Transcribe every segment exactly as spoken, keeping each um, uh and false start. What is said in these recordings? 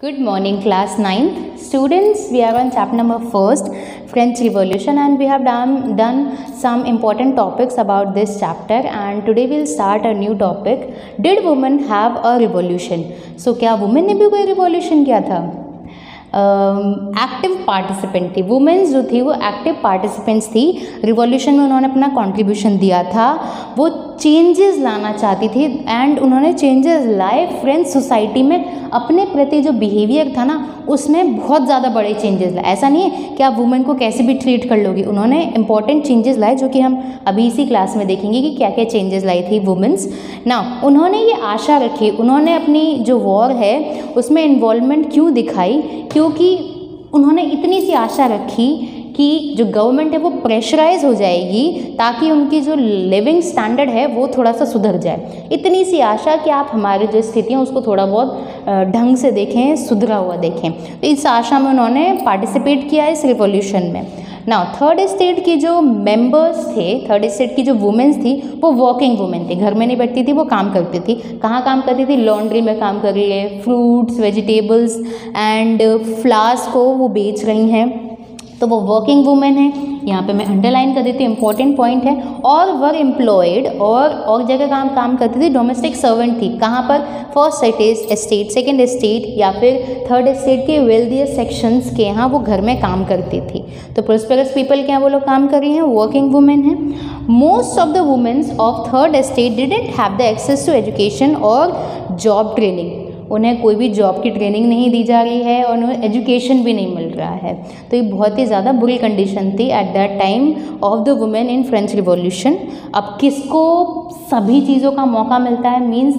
Good morning, class ninth. Students, we are on chapter number first, French Revolution, and we have done, done some important topics about this chapter, and today we'll start a new topic. Did women have a revolution? So क्या women ने भी कोई revolution किया था? Active uh, participant थी womens जो थी वो एक्टिव पार्टिसिपेंट्स थी रिवॉल्यूशन में। उन्होंने अपना कंट्रीब्यूशन दिया था, वो चेंजेस लाना चाहती थी एंड उन्होंने चेंजेस लाए फ्रेंच सोसाइटी में। अपने प्रति जो बिहेवियर था ना उसमें बहुत ज़्यादा बड़े चेंजेस लाए। ऐसा नहीं है कि आप वुमेन को कैसे भी ट्रीट कर लोगी, उन्होंने इंपॉर्टेंट चेंजेस लाए जो कि हम अभी इसी क्लास में देखेंगे कि क्या क्या चेंजेस लाई थी वुमेन्स ना। उन्होंने ये आशा रखी, उन्होंने अपनी जो वॉर है उसमें इन्वॉल्वमेंट क्यों दिखाई, क्योंकि उन्होंने इतनी सी आशा रखी कि जो गवर्नमेंट है वो प्रेशराइज हो जाएगी ताकि उनकी जो लिविंग स्टैंडर्ड है वो थोड़ा सा सुधर जाए। इतनी सी आशा कि आप हमारी जो स्थिति है उसको थोड़ा बहुत ढंग से देखें, सुधरा हुआ देखें। तो इस आशा में उन्होंने पार्टिसिपेट किया इस रिवॉल्यूशन में। नाउ थर्ड स्टेट की जो मेंबर्स थे, थर्ड स्टेट की जो वुमेन्स थी वो वर्किंग वुमेन थी, घर में नहीं बैठती थी, वो काम करती थी। कहाँ काम करती थी? लॉन्ड्री में काम कर रही है, फ्रूट्स, वेजिटेबल्स एंड फ्लावर्स को वो बेच रही हैं, तो वो वर्किंग वुमेन है। यहाँ पे मैं अंडरलाइन कर देती हूँ, इंपॉर्टेंट पॉइंट है। और वर एम्प्लॉयड और और जगह काम काम करती थी, डोमेस्टिक सर्वेंट थी। कहाँ पर? फर्स्ट स्टेट, सेकेंड स्टेट या फिर थर्ड स्टेट के वेल्दियर सेक्शंस के यहाँ वो घर में काम करती थी। तो प्रोस्पेरस पीपल के यहाँ वो लोग काम कर रही हैं, वर्किंग वुमेन है। Most of the womens of third state didn't have the access to education और जॉब ट्रेनिंग। उन्हें कोई भी जॉब की ट्रेनिंग नहीं दी जा रही है और उन्हें एजुकेशन भी नहीं मिल रहा है। तो ये बहुत ही ज़्यादा बुरी कंडीशन थी at that time of the women in French revolution. अब किसको सभी चीज़ों का मौका मिलता है? मींस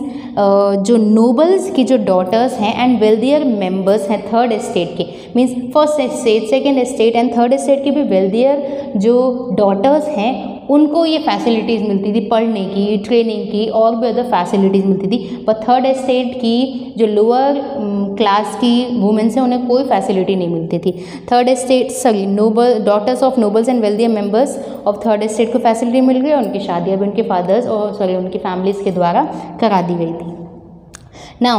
जो नोबल्स की जो डॉटर्स हैं एंड वेल्दियर मेंबर्स हैं थर्ड स्टेट के, means first state, second state and third state के भी वेल्दियर जो डॉटर्स हैं उनको ये फैसिलिटीज़ मिलती थी, पढ़ने की, ट्रेनिंग की और भी अदर फैसिलिटीज़ मिलती थी। पर थर्ड स्टेट की जो लोअर क्लास की वुमेन्स हैं उन्हें कोई फैसिलिटी नहीं मिलती थी। Third state sorry noble daughters of nobles and wealthier members of third state को फैसिलिटी मिल गई और उनकी शादियाँ भी उनके फादर्स और सॉरी उनकी फैमिलीज़ के द्वारा करा दी गई थी। नाउ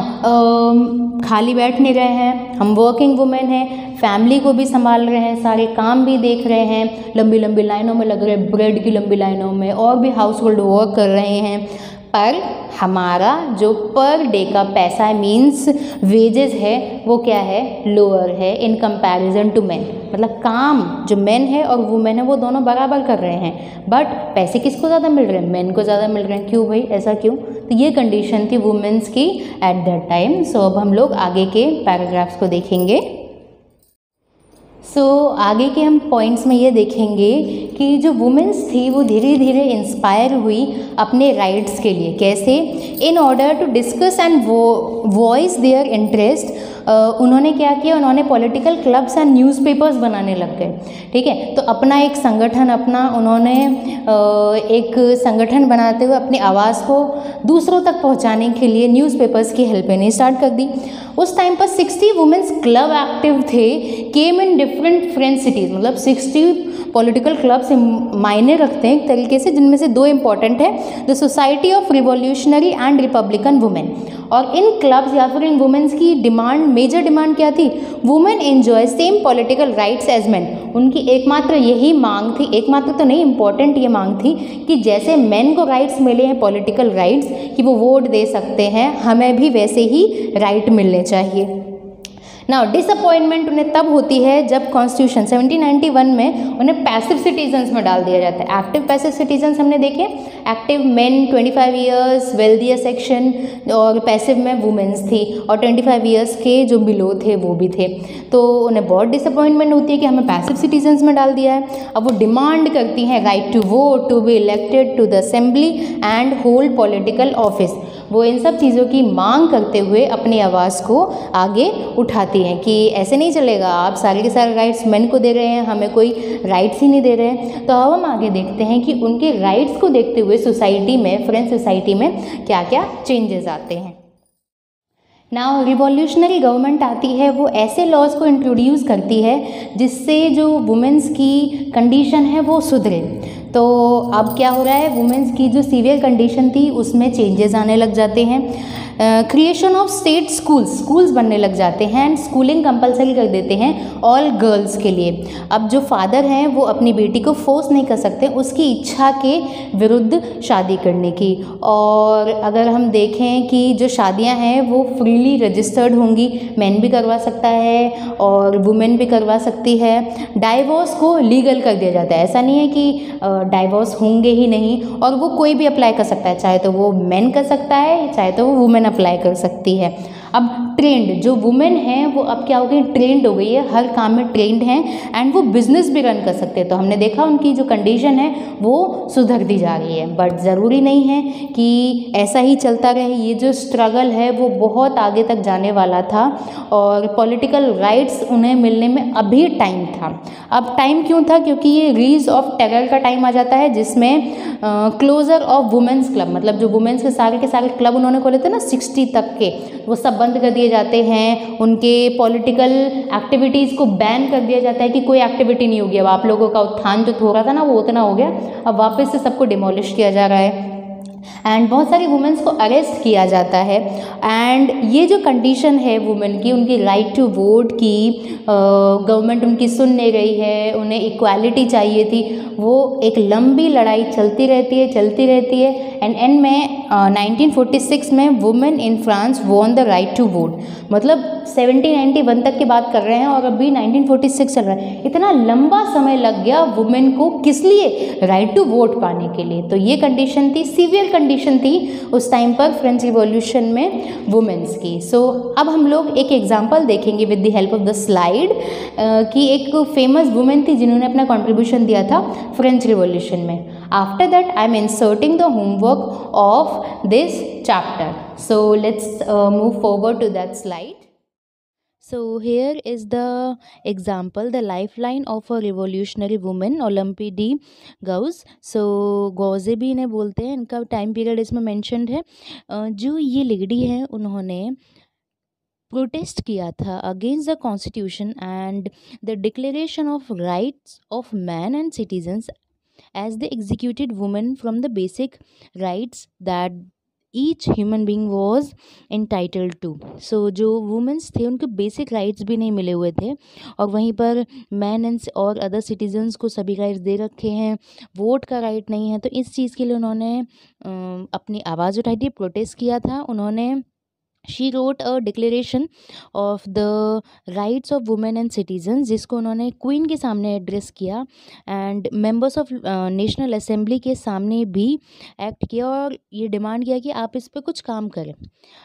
uh, खाली बैठ नहीं रहे हैं, हम वर्किंग वुमेन हैं, फैमिली को भी संभाल रहे हैं, सारे काम भी देख रहे हैं, लंबी लंबी लाइनों में लग रहे हैं, ब्रेड की लंबी लाइनों में, और भी हाउस होल्ड वर्क कर रहे हैं। पर हमारा जो पर डे का पैसा है मीन्स वेजेस है वो क्या है? लोअर है इन कंपैरिजन टू मेन। मतलब काम जो मेन है और वुमेन है वो दोनों बराबर कर रहे हैं, बट पैसे किसको ज़्यादा मिल रहे हैं? मेन को ज़्यादा मिल रहे हैं। क्यों भाई, ऐसा क्यों? तो ये कंडीशन थी वुमेन्स की एट दैट टाइम। सो अब हम लोग आगे के पैराग्राफ्स को देखेंगे। सो so, आगे के हम पॉइंट्स में ये देखेंगे कि जो वुमेन्स थी वो धीरे धीरे इंस्पायर हुई अपने राइट्स के लिए। कैसे? In order to discuss and voice their interest, उन्होंने क्या किया? उन्होंने पॉलिटिकल क्लब्स एंड न्यूज़पेपर्स बनाने लग गए। ठीक है, तो अपना एक संगठन अपना उन्होंने uh, एक संगठन बनाते हुए अपनी आवाज़ को दूसरों तक पहुंचाने के लिए न्यूज़पेपर्स की हेल्प लेनी स्टार्ट कर दी। उस टाइम पर सिक्सटी वुमेन्स क्लब एक्टिव थे, came in different French cities. मतलब सिक्सटी पॉलिटिकल क्लब्स मायने रखते हैं एक तरीके से, जिनमें से दो इंपॉर्टेंट है, the society of revolutionary and republican women. और इन क्लब्स या फिर इन वुमेन्स की डिमांड, मेजर डिमांड क्या थी? Women enjoy same political rights as men. उनकी एकमात्र यही मांग थी, एकमात्र तो नहीं, इंपॉर्टेंट ये मांग थी कि जैसे मेन को राइट्स मिले हैं पॉलिटिकल राइट्स कि वो वोट दे सकते हैं, हमें भी वैसे ही राइट मिलने चाहिए। नाउ डिसअपॉइंटमेंट उन्हें तब होती है जब कॉन्स्टिट्यूशन सेवनटीन नाइंटी वन में उन्हें पैसिव सिटीजन्स में डाल दिया जाता है। एक्टिव पैसिव सिटीजन्स हमने देखे, active men twenty five years wealthier section, और पैसिव में वुमेन्स थी, और ट्वेंटी फाइव ईयर्स के जो बिलो थे वो भी थे। तो उन्हें बहुत डिसअपॉइंटमेंट होती है कि हमें पैसिव सिटीजन्स में डाल दिया है। अब वो डिमांड करती हैं right to vote, to be elected to the assembly and hold political office. वो इन सब चीज़ों की मांग करते हुए अपनी आवाज़ को आगे उठाती हैं कि ऐसे नहीं चलेगा, आप सारे के सारे राइट्स मेन को दे रहे हैं, हमें कोई राइट्स ही नहीं दे रहे हैं। तो अब हम आगे देखते हैं कि उनके राइट्स को देखते हुए सोसाइटी में, फ्रेंच सोसाइटी में क्या क्या चेंजेस आते हैं। नाउ रिवॉल्यूशनरी गवर्नमेंट आती है, वो ऐसे लॉज को इंट्रोड्यूस करती है जिससे जो वुमेन्स की कंडीशन है वो सुधरे। तो अब क्या हो रहा है, वुमेन्स की जो सीवियर कंडीशन थी उसमें चेंजेस आने लग जाते हैं। Creation of state schools, schools बनने लग जाते हैं एंड स्कूलिंग कंपलसरी कर देते हैं ऑल गर्ल्स के लिए। अब जो फादर हैं वो अपनी बेटी को फोर्स नहीं कर सकते उसकी इच्छा के विरुद्ध शादी करने की। और अगर हम देखें कि जो शादियां हैं वो फ्रीली रजिस्टर्ड होंगी, मैन भी करवा सकता है और वुमेन भी करवा सकती है। डाइवोर्स को लीगल कर दिया जाता है, ऐसा नहीं है कि डाइवोर्स होंगे ही नहीं, और वो कोई भी अप्लाई कर सकता है, चाहे तो वो मैन कर सकता है चाहे तो वो वुमेन अप्लाई कर सकती है। अब ट्रेंड, जो वुमेन है वो अब क्या हो गई, ट्रेंड हो गई है, हर काम में ट्रेंड हैं एंड वो बिजनेस भी रन कर सकते हैं। तो हमने देखा उनकी जो कंडीशन है वो सुधरती जा रही है, बट ज़रूरी नहीं है कि ऐसा ही चलता रहे। ये जो स्ट्रगल है वो बहुत आगे तक जाने वाला था और पॉलिटिकल राइट्स उन्हें मिलने में अभी टाइम था। अब टाइम क्यों था, क्योंकि ये रीज ऑफ टेरर का टाइम आ जाता है जिसमें क्लोजर ऑफ वुमेन्स क्लब, मतलब जो वुमेन्स के सारे के सारे क्लब उन्होंने खोले थे ना सिक्सटी तक के, वो सब बंद कर दिए जाते हैं। उनके पॉलिटिकल एक्टिविटीज़ को बैन कर दिया जाता है कि कोई एक्टिविटी नहीं होगी। अब आप लोगों का उत्थान जो हो रहा था ना वो उतना हो गया, अब वापस से सबको डिमोलिश किया जा रहा है एंड बहुत सारी वुमेन्स को अरेस्ट किया जाता है। एंड ये जो कंडीशन है वुमेन की, उनकी राइट टू वोट की गवर्नमेंट उनकी सुन नहीं रही है, उन्हें इक्वालिटी चाहिए थी, वो एक लंबी लड़ाई चलती रहती है चलती रहती है एंड एंड में नाइनटीन फोर्टी सिक्स में women in France won the right to vote. मतलब सेवनटीन नाइंटी वन तक की बात कर रहे हैं और अभी नाइनटीन फोर्टी सिक्स चल रहा है। इतना लंबा समय लग गया वुमेन को, किस लिए, राइट टू वोट पाने के लिए। तो ये कंडीशन थी, सीवियर कंडीशन थी उस टाइम पर फ्रेंच रिवॉल्यूशन में वुमेन्स की। सो so, अब हम लोग एक एग्जांपल देखेंगे with the help of the slide कि एक फेमस वुमेन थी जिन्होंने अपना कंट्रीब्यूशन दिया था फ्रेंच रिवॉल्यूशन में। After that I am inserting the homework of this chapter, so let's move forward to that slide. So here is the example, the lifeline of a revolutionary woman, Olympe de Gauze. So Gouges भी इन्हें बोलते हैं, इनका time period इसमें mentioned है। जो ये lady हैं उन्होंने प्रोटेस्ट किया था against the constitution and the declaration of rights of man and citizens as they executed women from the basic rights that each human being was entitled to. So जो womens थे उनके basic rights भी नहीं मिले हुए थे और वहीं पर मैन एंड और अदर सिटीजन्स को सभी राइट्स दे रखे हैं, वोट का राइट नहीं है। तो इस चीज़ के लिए उन्होंने अपनी आवाज़ उठाई थी, प्रोटेस्ट किया था उन्होंने। She wrote a declaration of the rights of women and citizens, जिसको उन्होंने क्वीन के सामने एड्रेस किया and members of national assembly के सामने भी एक्ट किया और ये डिमांड किया कि आप इस पर कुछ काम करें।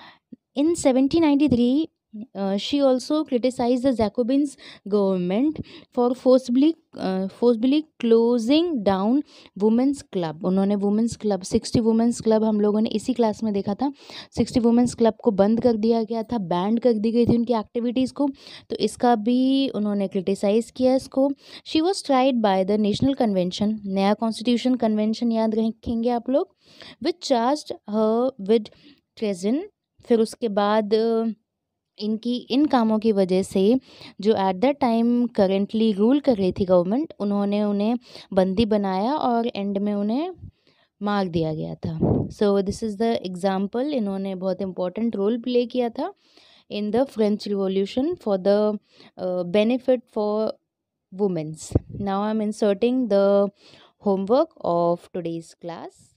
In seventeen ninety three Uh, she also criticized the Jacobins government for forcibly uh, forcibly closing down women's club. उन्होंने women's club sixty women's club हम लोगों ने इसी क्लास में देखा था, सिक्सटी women's club को बंद कर दिया गया था, बैंड कर दी गई थी उनकी एक्टिविटीज़ को, तो इसका भी उन्होंने क्रिटिसाइज़ किया इसको। She was tried by the national convention, नया कॉन्स्टिट्यूशन कन्वेंशन याद रखेंगे आप लोग, which charged her with treason. फिर उसके बाद इनकी इन कामों की वजह से जो at the time currently rule कर रही थी गवर्नमेंट, उन्होंने उन्हें बंदी बनाया और एंड में उन्हें मार दिया गया था। So this is the example, इन्होंने बहुत इम्पोर्टेंट रोल प्ले किया था in the French revolution for the benefit for womens. Now I am inserting the homework of today's class.